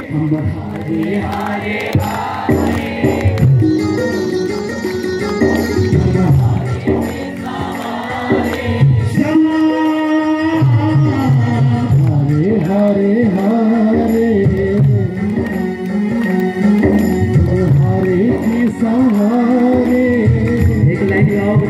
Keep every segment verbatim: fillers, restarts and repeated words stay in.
हम हारे हारे हारे हरे हरे हरे की सहारे। एक लाइन गाओगे,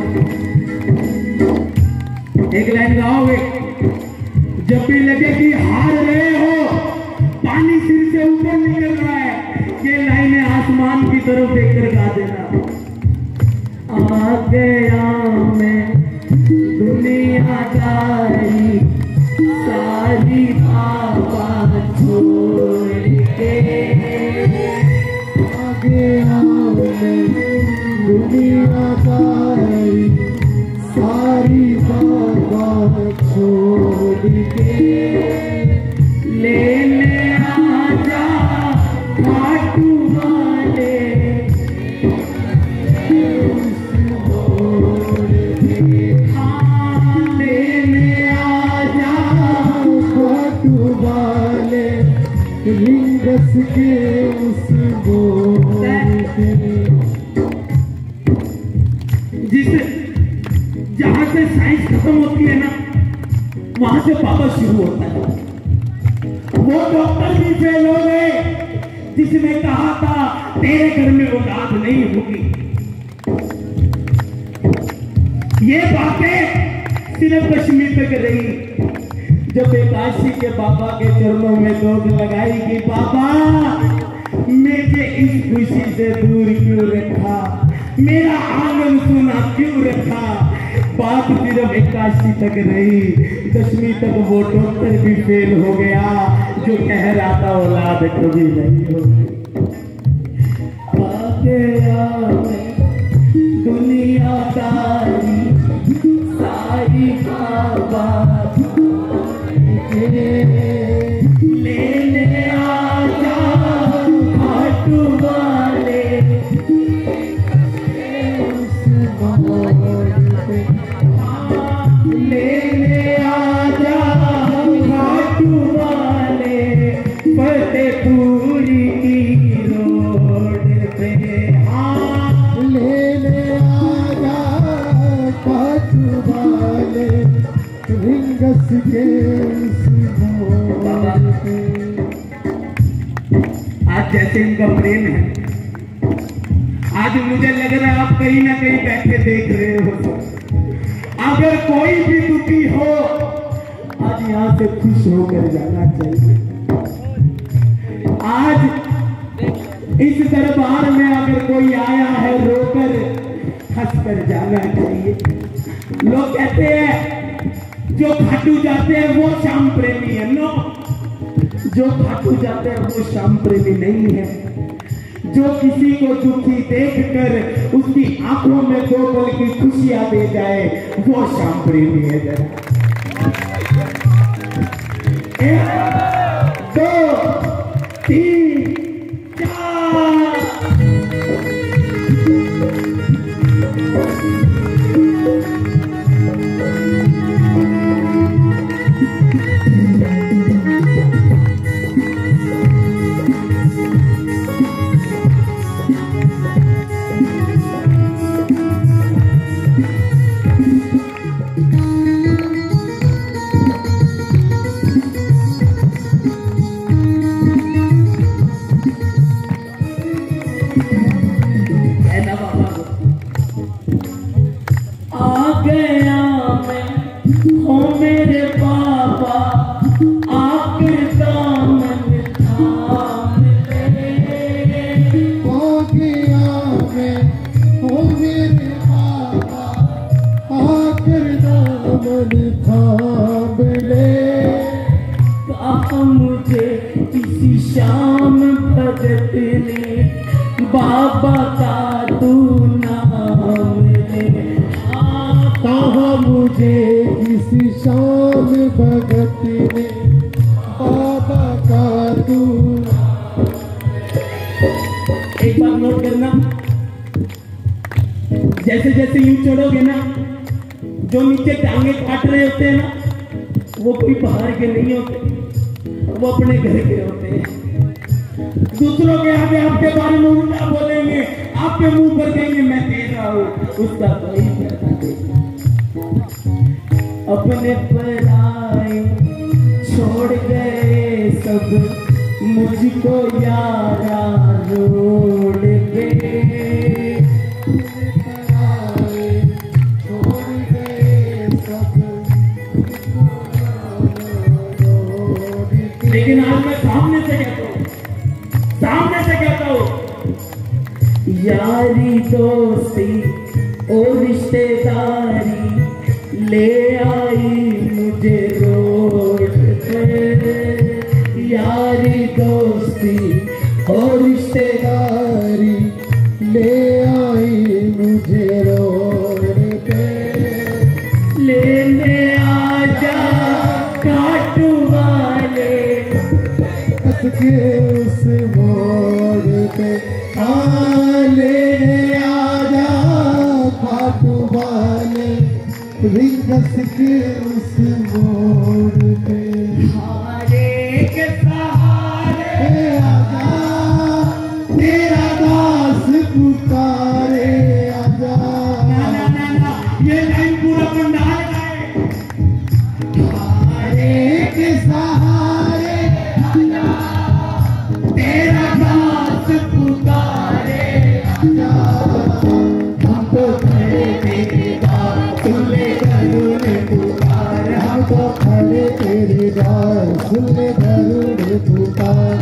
एक लाइन गाओगे। जब भी लगे कि हार रहे हो, पानी सिर से ऊपर निकल रहा है, ये लाइनें आसमान की तरफ देखकर गा देना। आ गया मैं दुनियादारी सारी बाबा छोड़ के, आ गया मैं दुनियादारी सारी बाबा छोड़ के, लेने आजा खाटू वाले रिंगस के उस जिस जहां से साइंस खत्म होती है ना, वहां से पापा शुरू होता है। वो डॉक्टर भी फेल हो गए जिसने कहा था तेरे घर में औलाद नहीं होगी। ये बातें सिर्फ कश्मीर तक रही। जब काशी के बाबा के चरणों में दौड़ लगाई कि बाबा मुझे इस खुशी से दूर क्यों रखा, मेरा आंगन सुना क्यों रखा। बात सिर्फ काशी तक रही, दसवीं तक वो डॉक्टर भी फेल हो गया जो कह रहा था औलाद कभी नहीं होगी। आ गया दुनियादारी सारी बाबा लेने आजा खाटू वाले, लेने आजा खाटू वाले फतेहपुरी की रोड पे। लेने आजा खाटू वाले रिंगस के। आज जैसे इनका प्रेम है, आज मुझे लग रहा है आप कहीं ना कहीं बैठे देख रहे हो। अगर कोई भी दुखी हो, आज यहाँ से खुश होकर जाना चाहिए। आज इस दरबार में अगर कोई आया है रोकर, हंसकर जाना चाहिए। लोग कहते हैं जो खाटू जाते हैं वो श्याम प्रेमी है। नो, जो खाटू जाते हैं वो श्याम प्रेमी नहीं है। जो किसी को दुखी देखकर उसकी आंखों में दो पल की खुशियां दे जाए, वो श्याम प्रेमी है। जरा एक दो तीन चार। मुझे किसी शाम भगत ने बाबा का तू नाम ले, कहा मुझे किसी शाम भगत ने बाबा का तू। एक बात नोट करना, जैसे जैसे यूं चढ़ोगे ना, जो नीचे टांगे काट रहे होते हैं ना, वो कोई बाहर के नहीं होते, वो अपने घर के होते हैं। दूसरों के आगे आपके बारे में उल्टा बोलेंगे, आपके मुंह पर कहेंगे मैं दे रहा हूं, उसका कोई फायदा नहीं। अपने पराए छोड़ गए सब, मुझको यारा रोड पे छोड़ गए सब। लेकिन आज मैं सामने से कहता हूं, सामने से कहता हूं, यारी दोस्ती और रिश्तेदारी ले आई मुझे रोड पे। यारी दोस्ती और रिश्तेदारी ले आई मुझे रोड पे। लेने आजा काटू वाले के उस मोड़ पे। लेने आजा काटू वाले रिंगस के उस मोड़ पे। हारे के सहारे आजा, तेरा दास पुकारे आजा। ना ना ना ना, ये लाइन पूरा पंडाल का है। हारे के सहारे आजा, तेरा दास पुकारे आजा। हमको खड़े तेरे द्वार सुन ले गरुड़ पुकार। हमको खड़े तेरे द्वार सुन ले गरुड़ पुकार।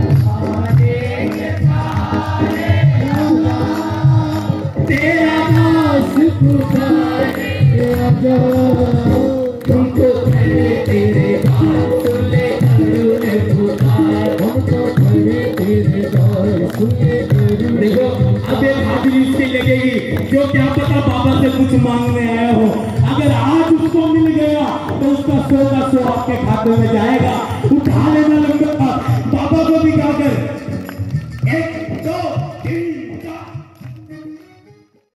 तेरा दास पुकारे आजा। तुमको खड़े तेरे द्वार सुन ले गरुड़ पुकार। हमको खड़े तेरे द्वार सुन ले गरुड़। देखो अब एक हाजिरी इसकी लगेगी जो क्या पता बाबा से कुछ मांगने आया हो। अगर आज उसको मिल गया तो उसका सौ का सौ आपके खाते में जाएगा। उठा लेना लंबा, बाबा को भी